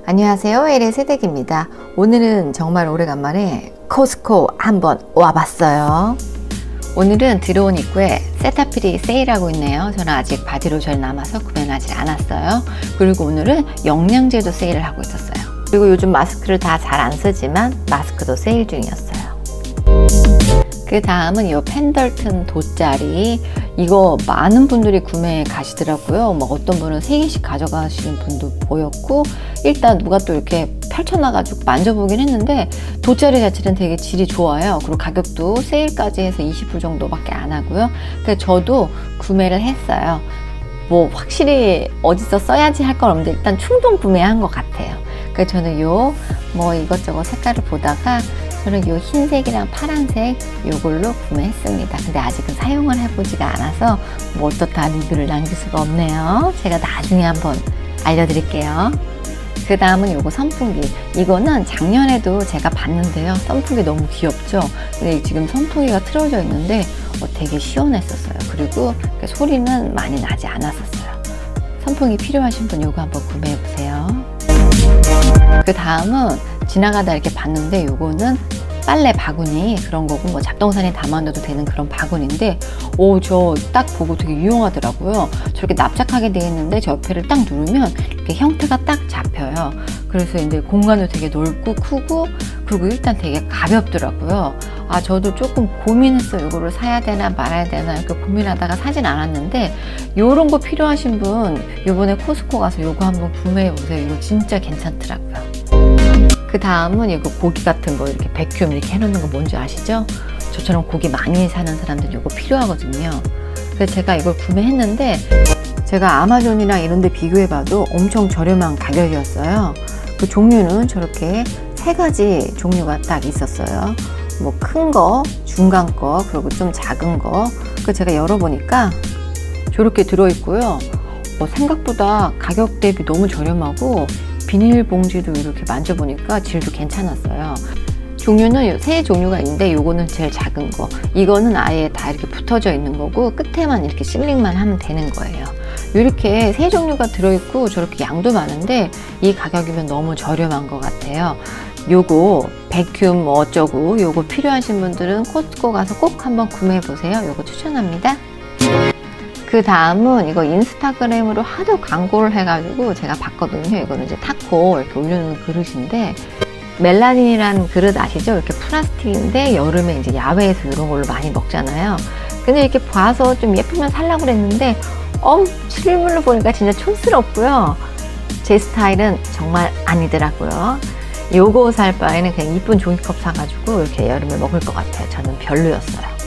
안녕하세요, LA 새댁입니다. 오늘은 정말 오래간만에 코스코 한번 와봤어요. 오늘은 들어온 입구에 세타필이 세일하고 있네요. 저는 아직 바디로션 남아서 구매는 하지 않았어요. 그리고 오늘은 영양제도 세일을 하고 있었어요. 그리고 요즘 마스크를 다 잘 안 쓰지만 마스크도 세일 중이었어요. 그 다음은 이 펜덜튼 돗자리, 이거 많은 분들이 구매해 가시더라고요. 뭐 어떤 분은 3개씩 가져가시는 분도 보였고, 일단 누가 또 이렇게 펼쳐놔가지고 만져보긴 했는데 돗자리 자체는 되게 질이 좋아요. 그리고 가격도 세일까지 해서 20불 정도밖에 안 하고요. 그래서 저도 구매를 했어요. 뭐 확실히 어디서 써야지 할 건 없는데 일단 충동 구매한 것 같아요. 그래서 저는 뭐 이것저것 색깔을 보다가 저는 요 흰색이랑 파란색 요걸로 구매했습니다. 근데 아직은 사용을 해보지가 않아서 뭐 어떻다 리뷰를 남길 수가 없네요. 제가 나중에 한번 알려드릴게요. 그 다음은 요거 선풍기. 이거는 작년에도 제가 봤는데요. 선풍기 너무 귀엽죠? 근데 지금 선풍기가 틀어져 있는데 되게 시원했었어요. 그리고 소리는 많이 나지 않았었어요. 선풍기 필요하신 분 요거 한번 구매해보세요. 그 다음은 지나가다 이렇게 봤는데 요거는 빨래 바구니 그런 거고, 뭐 잡동사니 담아놔도 되는 그런 바구니인데, 저 딱 보고 되게 유용하더라고요. 저렇게 납작하게 되어 있는데 저 옆에를 딱 누르면 이렇게 형태가 딱 잡혀요. 그래서 이제 공간도 되게 넓고 크고, 그리고 일단 되게 가볍더라고요. 저도 조금 고민했어요. 이거를 사야 되나 말아야 되나 이렇게 고민하다가 사진 않았는데, 요런 거 필요하신 분 요번에 코스코 가서 요거 한번 구매해 보세요. 이거 진짜 괜찮더라고요. 그 다음은 이거 고기 같은 거 이렇게 백큐um 이렇게 해놓는 거 뭔지 아시죠? 저처럼 고기 많이 사는 사람들은 이거 필요하거든요. 그래서 제가 이걸 구매했는데, 제가 아마존이랑 이런 데 비교해봐도 엄청 저렴한 가격이었어요. 그 종류는 저렇게 3가지 종류가 딱 있었어요. 뭐 큰 거, 중간 거, 그리고 좀 작은 거. 그 제가 열어보니까 저렇게 들어있고요. 생각보다 가격 대비 너무 저렴하고, 비닐봉지도 이렇게 만져보니까 질도 괜찮았어요. 종류는 3 종류가 있는데 요거는 제일 작은 거, 이거는 아예 다 이렇게 붙어져 있는 거고 끝에만 이렇게 실링만 하면 되는 거예요. 이렇게 3 종류가 들어있고 저렇게 양도 많은데 이 가격이면 너무 저렴한 것 같아요. 요거 백큐um 뭐 어쩌고 요거 필요하신 분들은 코스코 가서 꼭 한번 구매해 보세요. 요거 추천합니다. 그 다음은 이거 인스타그램으로 하도 광고를 해가지고 제가 봤거든요. 이거는 이제 타코 이렇게 올려놓는 그릇인데, 멜라닌이라는 그릇 아시죠? 이렇게 플라스틱인데 여름에 이제 야외에서 이런 걸로 많이 먹잖아요. 근데 이렇게 봐서 좀 예쁘면 살라고 그랬는데 실물로 보니까 진짜 촌스럽고요. 제 스타일은 정말 아니더라고요. 요거 살 바에는 그냥 이쁜 종이컵 사가지고 이렇게 여름에 먹을 것 같아요. 저는 별로였어요.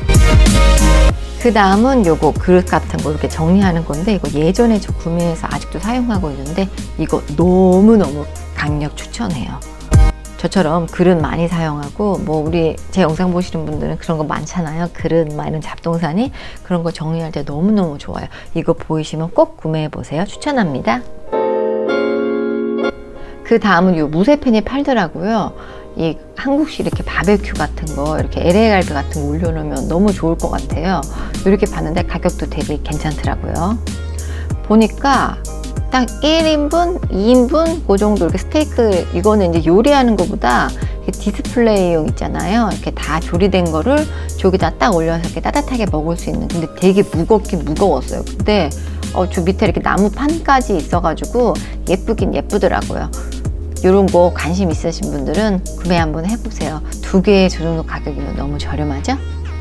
그 다음은 요거 그릇 같은 거 이렇게 정리하는 건데, 이거 예전에 저 구매해서 아직도 사용하고 있는데 이거 너무너무 강력 추천해요. 저처럼 그릇 많이 사용하고, 뭐 제 영상 보시는 분들은 그런 거 많잖아요. 그릇 이런 잡동사니 그런 거 정리할 때 너무너무 좋아요. 이거 보이시면 꼭 구매해 보세요. 추천합니다. 그 다음은 요 무쇠팬이 팔더라고요. 이 한국식 이렇게 바베큐 같은 거, 이렇게 LA 갈비 같은 거 올려놓으면 너무 좋을 것 같아요. 이렇게 봤는데 가격도 되게 괜찮더라고요. 보니까 딱 1인분, 2인분 그 정도 이렇게 스테이크, 이거는 이제 요리하는 것보다 디스플레이용 있잖아요. 이렇게 다 조리된 거를 저기다 딱 올려서 이렇게 따뜻하게 먹을 수 있는. 근데 되게 무겁긴 무거웠어요. 근데 저 밑에 이렇게 나무 판까지 있어가지고 예쁘긴 예쁘더라고요. 이런 거 관심 있으신 분들은 구매 한번 해보세요. 2개에 저 정도 가격이면 너무 저렴하죠?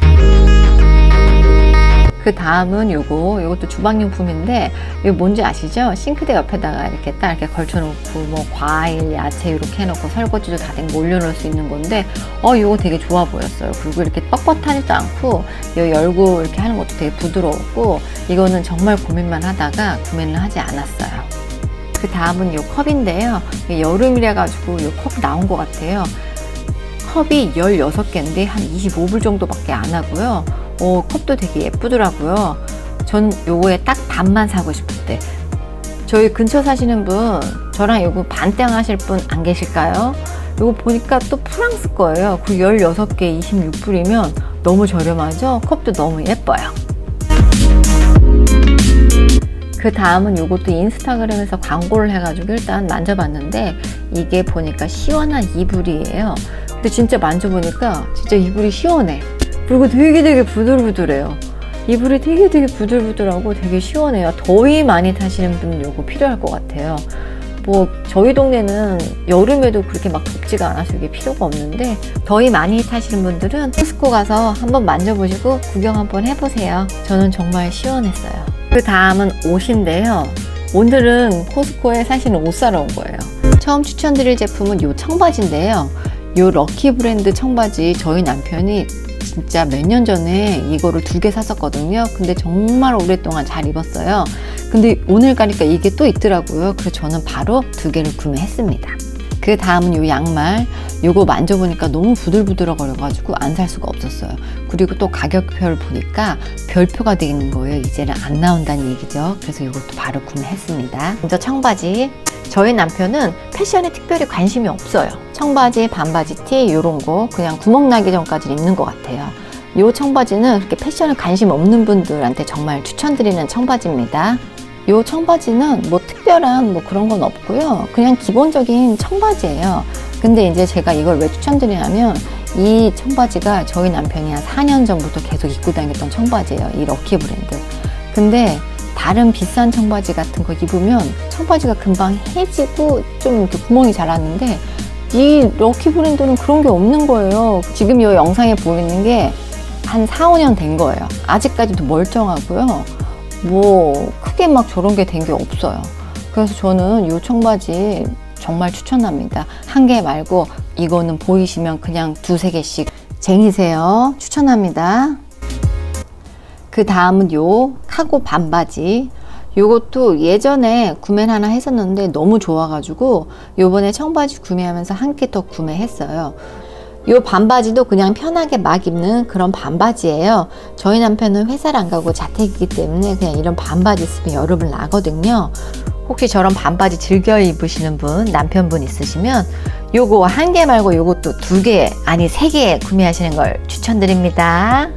그 다음은 요것도 주방용품인데, 이거 뭔지 아시죠? 싱크대 옆에다가 이렇게 딱 이렇게 걸쳐놓고 뭐 과일, 야채 이렇게 해놓고 설거지도 다 된 거 올려놓을 수 있는 건데, 요거 되게 좋아 보였어요. 그리고 이렇게 뻣뻣하지도 않고, 이거 열고 이렇게 하는 것도 되게 부드러웠고, 이거는 정말 고민만 하다가 구매는 하지 않았어요. 그 다음은 요 컵인데요. 여름이라 가지고 요 컵 나온 것 같아요. 컵이 16개인데 한 25불 정도밖에 안 하고요. 컵도 되게 예쁘더라고요. 전 요거에 딱 반만 사고 싶을 때, 저희 근처 사시는 분, 저랑 요거 반땡 하실 분 안 계실까요? 요거 보니까 또 프랑스 거예요. 그 16개 26불이면 너무 저렴하죠? 컵도 너무 예뻐요. 그 다음은 요것도 인스타그램에서 광고를 해가지고 일단 만져봤는데 이게 보니까 시원한 이불이에요. 근데 진짜 만져보니까 진짜 이불이 시원해. 그리고 되게 부들부들해요. 이불이 되게 부들부들하고 되게 시원해요. 더위 많이 타시는 분은 요거 필요할 것 같아요. 뭐 저희 동네는 여름에도 그렇게 막 덥지가 않아서 이게 필요가 없는데 더위 많이 타시는 분들은 코스코 가서 한번 만져보시고 구경 한번 해보세요. 저는 정말 시원했어요. 그 다음은 옷인데요. 오늘은 코스코에 사실은 옷 사러 온 거예요. 처음 추천드릴 제품은 요 청바지인데요. 요 럭키 브랜드 청바지 저희 남편이 진짜 몇 년 전에 이거를 2개 샀었거든요. 근데 정말 오랫동안 잘 입었어요. 근데 오늘 가니까 이게 또 있더라고요. 그래서 저는 바로 2개를 구매했습니다. 그 다음은 요 양말. 요거 만져보니까 너무 부들부들거려가지고 안 살 수가 없었어요. 그리고 또 가격표를 보니까 별표가 되어 있는 거예요. 이제는 안 나온다는 얘기죠. 그래서 이것도 바로 구매했습니다. 먼저 청바지. 저희 남편은 패션에 특별히 관심이 없어요. 청바지, 반바지 티 이런 거 그냥 구멍 나기 전까지 입는 것 같아요. 이 청바지는 그렇게 패션에 관심 없는 분들한테 정말 추천드리는 청바지입니다. 이 청바지는 뭐 특별한 뭐 그런 건 없고요. 그냥 기본적인 청바지예요. 근데 이제 제가 이걸 왜 추천드리냐면 이 청바지가 저희 남편이 한 4년 전부터 계속 입고 다녔던 청바지예요. 이 럭키 브랜드. 근데 다른 비싼 청바지 같은 거 입으면 청바지가 금방 해지고 좀 이렇게 구멍이 잘 났는데 이 럭키 브랜드는 그런 게 없는 거예요. 지금 이 영상에 보이는 게 한 4, 5년 된 거예요. 아직까지도 멀쩡하고요. 뭐 크게 막 저런 게 된 게 없어요. 그래서 저는 이 청바지 정말 추천합니다. 한 개 말고 이거는 보이시면 그냥 2, 3개씩 쟁이세요. 추천합니다. 그 다음은 요 카고 반바지. 요것도 예전에 구매를 하나 했었는데 너무 좋아가지고 요번에 청바지 구매하면서 한 개 더 구매했어요. 요 반바지도 그냥 편하게 막 입는 그런 반바지예요. 저희 남편은 회사를 안 가고 자택이기 때문에 그냥 이런 반바지 있으면 여름을 나거든요. 혹시 저런 반바지 즐겨 입으시는 분, 남편분 있으시면 요거 한 개 말고 요것도 2개, 아니 3개 구매하시는 걸 추천드립니다.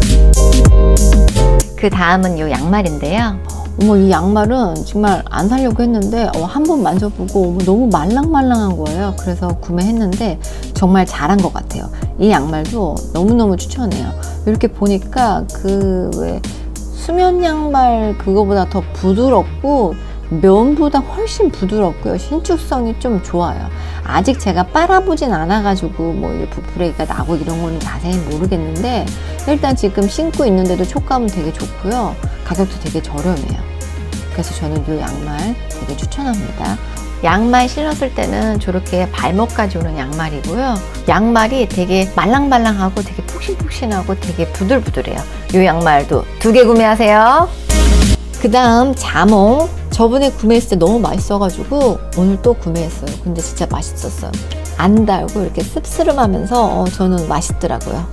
그 다음은 요 양말인데요. 어머, 이 양말은 정말 안 사려고 했는데 한번 만져보고 너무 말랑말랑한 거예요. 그래서 구매했는데 정말 잘한 것 같아요. 이 양말도 너무너무 추천해요. 이렇게 보니까 그 왜 수면 양말 그거보다 더 부드럽고 면보다 훨씬 부드럽고요. 신축성이 좀 좋아요. 아직 제가 빨아보진 않아가지고 뭐 부풀레기가 나고 이런 거는 자세히 모르겠는데 일단 지금 신고 있는데도 촉감은 되게 좋고요. 가격도 되게 저렴해요. 그래서 저는 이 양말 되게 추천합니다. 양말 신었을 때는 저렇게 발목까지 오는 양말이고요. 양말이 되게 말랑말랑하고 되게 푹신푹신하고 되게 부들부들해요. 이 양말도 2개 구매하세요. 그 다음 자몽. 저번에 구매했을 때 너무 맛있어가지고 오늘 또 구매했어요. 근데 진짜 맛있었어요. 안 달고 이렇게 씁쓸하면서 저는 맛있더라고요.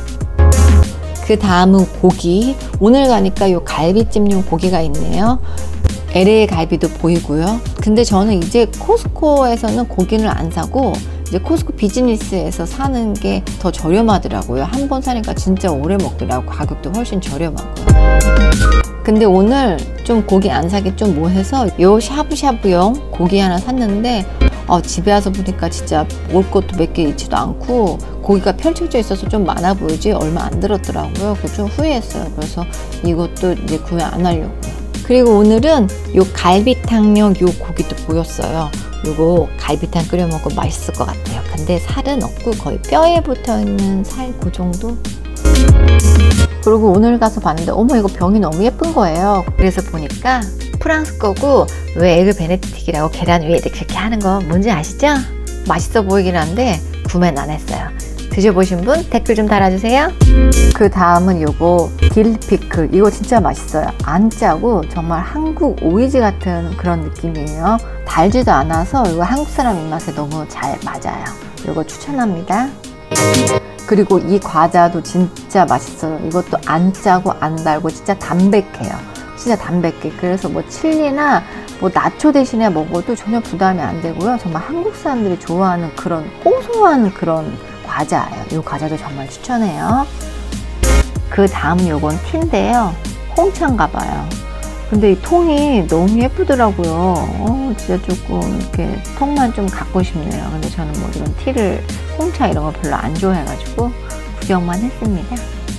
그 다음은 고기. 오늘 가니까 이 갈비찜용 고기가 있네요. LA 갈비도 보이고요. 근데 저는 이제 코스코에서는 고기를 안 사고 이제 코스코 비즈니스에서 사는 게 더 저렴하더라고요. 한 번 사니까 진짜 오래 먹더라고. 가격도 훨씬 저렴하고요. 근데 오늘 좀 고기 안 사기 좀 뭐해서 요 샤브샤브용 고기 하나 샀는데 집에 와서 보니까 진짜 올 것도 몇 개 있지도 않고 고기가 펼쳐져 있어서 좀 많아 보이지 얼마 안 들었더라고요. 그거 좀 후회했어요. 그래서 이것도 이제 구매 안 하려고요. 그리고 오늘은 요 갈비탕용 요 고기도 보였어요. 요거 갈비탕 끓여 먹으면 맛있을 것 같아요. 근데 살은 없고 거의 뼈에 붙어있는 살 그 정도? 그리고 오늘 가서 봤는데 어머 이거 병이 너무 예쁜 거예요. 그래서 보니까 프랑스 거고 왜 에그 베네딕이라고 계란 위에 이렇게 하는 거 뭔지 아시죠? 맛있어 보이긴 한데 구매는 안 했어요. 드셔보신 분 댓글 좀 달아주세요. 그 다음은 요거 딜 피클. 이거 진짜 맛있어요. 안 짜고 정말 한국 오이지 같은 그런 느낌이에요. 달지도 않아서 이거 한국 사람 입맛에 너무 잘 맞아요. 이거 추천합니다. 그리고 이 과자도 진짜 맛있어요. 이것도 안 짜고 안 달고 진짜 담백해요. 진짜 담백해. 그래서 뭐 칠리나 뭐 나초 대신에 먹어도 전혀 부담이 안 되고요. 정말 한국 사람들이 좋아하는 그런 고소한 그런 과자예요. 이 과자도 정말 추천해요. 그 다음 요건 티인데요. 홍차인가 봐요. 근데 이 통이 너무 예쁘더라고요. 진짜 조금 이렇게 통만 좀 갖고 싶네요. 근데 저는 뭐 이런 티를, 홍차 이런 거 별로 안 좋아해가지고 구경만 했습니다.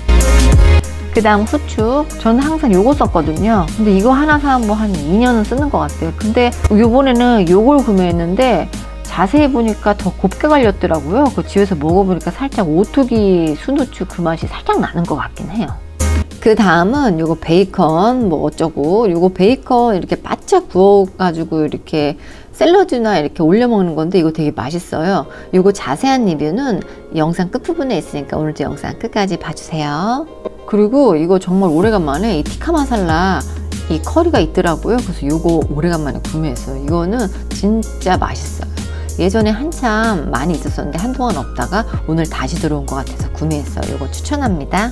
그 다음 후추. 저는 항상 요거 썼거든요. 근데 이거 하나 사면 뭐 한 2년은 쓰는 것 같아요. 근데 요번에는 요걸 구매했는데 자세히 보니까 더 곱게 갈렸더라고요. 그 집에서 먹어보니까 살짝 오뚜기 순후추 그 맛이 살짝 나는 것 같긴 해요. 그 다음은 요거 베이컨 뭐 어쩌고, 요거 베이컨 이렇게 바짝 구워가지고 이렇게 샐러드나 이렇게 올려 먹는 건데 이거 되게 맛있어요. 요거 자세한 리뷰는 영상 끝부분에 있으니까 오늘도 영상 끝까지 봐주세요. 그리고 이거 정말 오래간만에 이 티카 마살라 이 커리가 있더라고요. 그래서 요거 오래간만에 구매했어요. 이거는 진짜 맛있어요. 예전에 한참 많이 있었었는데 한동안 없다가 오늘 다시 들어온 것 같아서 구매했어요. 요거 추천합니다.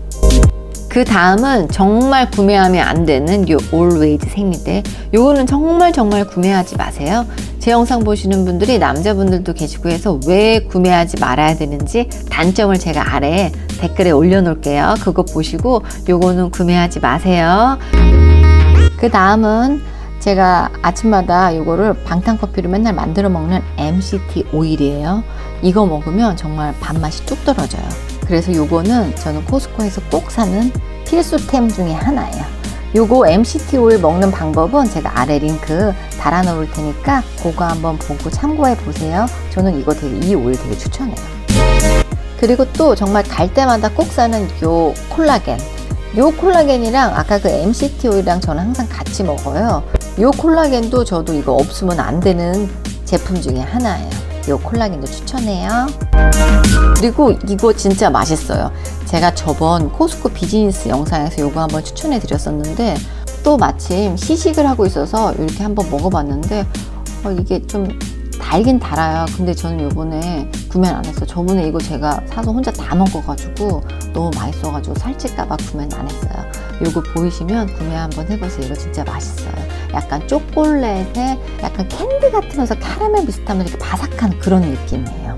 그 다음은 정말 구매하면 안 되는 요 Always 생리대. 요거는 정말 구매하지 마세요. 제 영상 보시는 분들이 남자분들도 계시고 해서 왜 구매하지 말아야 되는지 단점을 제가 아래에 댓글에 올려놓을게요. 그거 보시고 요거는 구매하지 마세요. 그 다음은 제가 아침마다 요거를 방탄커피로 맨날 만들어 먹는 MCT 오일이에요. 이거 먹으면 정말 밥맛이 뚝 떨어져요. 그래서 요거는 저는 코스코에서 꼭 사는 필수템 중에 하나예요. 요거 MCT 오일 먹는 방법은 제가 아래 링크 달아 놓을 테니까 그거 한번 보고 참고해 보세요. 저는 이거 이 오일 되게 추천해요. 그리고 또 정말 갈 때마다 꼭 사는 요 콜라겐. 요 콜라겐이랑 아까 그 MCT 오일이랑 저는 항상 같이 먹어요. 요 콜라겐도 저도 이거 없으면 안 되는 제품 중에 하나예요. 요 콜라겐도 추천해요. 그리고 이거 진짜 맛있어요. 제가 저번 코스코 비즈니스 영상에서 요거 한번 추천해 드렸었는데 또 마침 시식을 하고 있어서 이렇게 한번 먹어봤는데 이게 좀 달긴 달아요. 근데 저는 요번에 구매는 안 했어요. 저번에 이거 제가 사서 혼자 다 먹어가지고 너무 맛있어가지고 살찔까봐 구매는 안 했어요. 요거 보이시면 구매 한번 해보세요. 이거 진짜 맛있어요. 약간 초콜릿에 약간 캔디 같으면서 카라멜 비슷하면 이렇게 바삭한 그런 느낌이에요.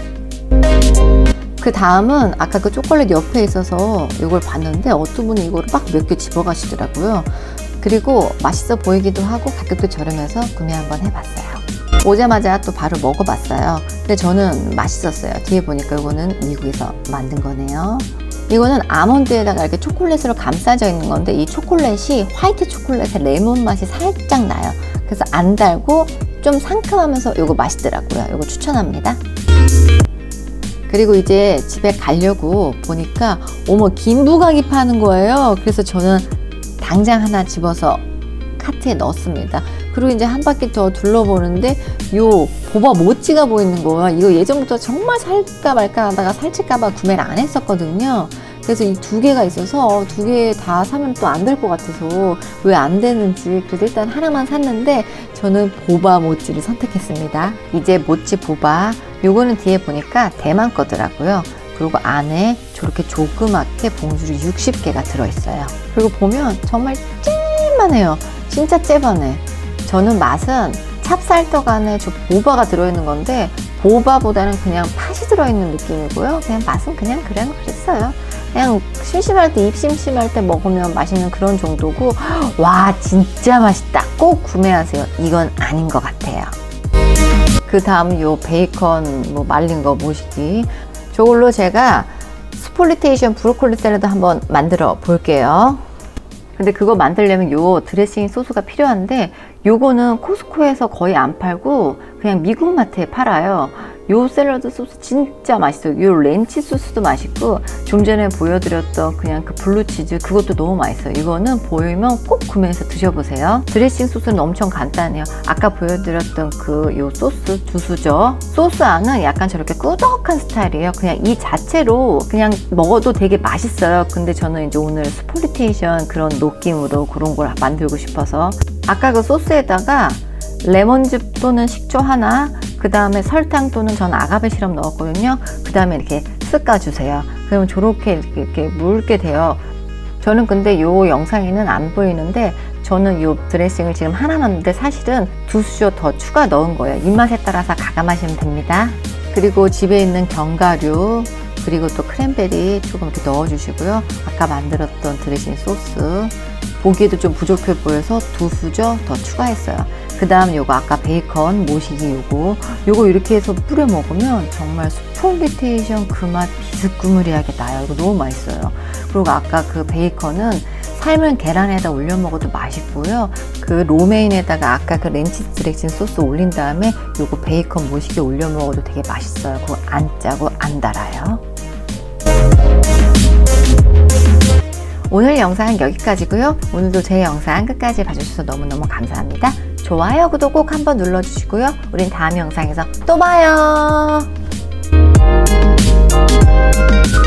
그 다음은 아까 그 초콜릿 옆에 있어서 이걸 봤는데 어떤 분이 이거를 막 몇 개 집어 가시더라고요. 그리고 맛있어 보이기도 하고 가격도 저렴해서 구매 한번 해봤어요. 오자마자 또 바로 먹어봤어요. 근데 저는 맛있었어요. 뒤에 보니까 이거는 미국에서 만든 거네요. 이거는 아몬드에다가 이렇게 초콜릿으로 감싸져 있는 건데 이 초콜릿이 화이트 초콜릿의 레몬 맛이 살짝 나요. 그래서 안 달고 좀 상큼하면서 이거 맛있더라고요. 이거 추천합니다. 그리고 이제 집에 가려고 보니까 어머 김부각이 파는 거예요. 그래서 저는 당장 하나 집어서 카트에 넣었습니다. 그리고 이제 한 바퀴 더 둘러보는데 요 보바 모찌가 보이는 거예요. 이거 예전부터 정말 살까 말까 하다가 살찔까봐 구매를 안 했었거든요. 그래서 이 두 개가 있어서 두 개 다 사면 또 안 될 것 같아서 왜 안 되는지 그래서 일단 하나만 샀는데 저는 보바 모찌를 선택했습니다. 이제 모찌 보바 요거는 뒤에 보니까 대만 거더라고요. 그리고 안에 저렇게 조그맣게 봉지로 60개가 들어있어요. 그리고 보면 정말 찐만해요. 진짜 째반해. 저는 맛은 찹쌀떡 안에 저 보바가 들어있는 건데 보바보다는 그냥 팥이 들어있는 느낌이고요. 그냥 맛은 그냥 그랬어요. 그냥 심심할 때, 입 심심할 때 먹으면 맛있는 그런 정도고 와 진짜 맛있다. 꼭 구매하세요. 이건 아닌 것 같아요. 그 다음 요 베이컨 뭐 말린 거 모시기 저걸로 제가 스폴리테이션 브로콜리 샐러드 한번 만들어 볼게요. 근데 그거 만들려면 요 드레싱 소스가 필요한데 요거는 코스코에서 거의 안 팔고 그냥 미국 마트에 팔아요. 요 샐러드 소스 진짜 맛있어요. 요 렌치 소스도 맛있고 좀 전에 보여드렸던 그냥 그 블루치즈 그것도 너무 맛있어요. 이거는 보이면 꼭 구매해서 드셔보세요. 드레싱 소스는 엄청 간단해요. 아까 보여드렸던 그 요 소스 두수죠. 소스 안은 약간 저렇게 꾸덕한 스타일이에요. 그냥 이 자체로 그냥 먹어도 되게 맛있어요. 근데 저는 이제 오늘 스폴리테이션 그런 느낌으로 그런 걸 만들고 싶어서 아까 그 소스에다가 레몬즙 또는 식초 하나 그 다음에 설탕 또는 전 아가베 시럽 넣었거든요. 그 다음에 이렇게 쓱까주세요. 그러면 저렇게 이렇게 묽게 돼요. 저는 근데 요 영상에는 안 보이는데 저는 요 드레싱을 지금 하나 넣었는데 사실은 두 수저 더 추가 넣은 거예요. 입맛에 따라서 가감하시면 됩니다. 그리고 집에 있는 견과류 그리고 또 크랜베리 조금 이렇게 넣어주시고요. 아까 만들었던 드레싱 소스 보기에도 좀 부족해 보여서 2수저 더 추가했어요. 그 다음 요거 아까 베이컨 모시기 요거 이렇게 해서 뿌려 먹으면 정말 스폴리테이션 그 맛 비스꾸무리하게 나요. 이거 너무 맛있어요. 그리고 아까 그 베이컨은 삶은 계란에다 올려 먹어도 맛있고요. 그 로메인에다가 아까 그 렌치 드레싱 소스 올린 다음에 요거 베이컨 모시기 올려 먹어도 되게 맛있어요. 그거 안 짜고 안 달아요. 오늘 영상은 여기까지고요. 오늘도 제 영상 끝까지 봐주셔서 너무너무 감사합니다. 좋아요, 구독 꼭 한번 눌러주시고요. 우린 다음 영상에서 또 봐요.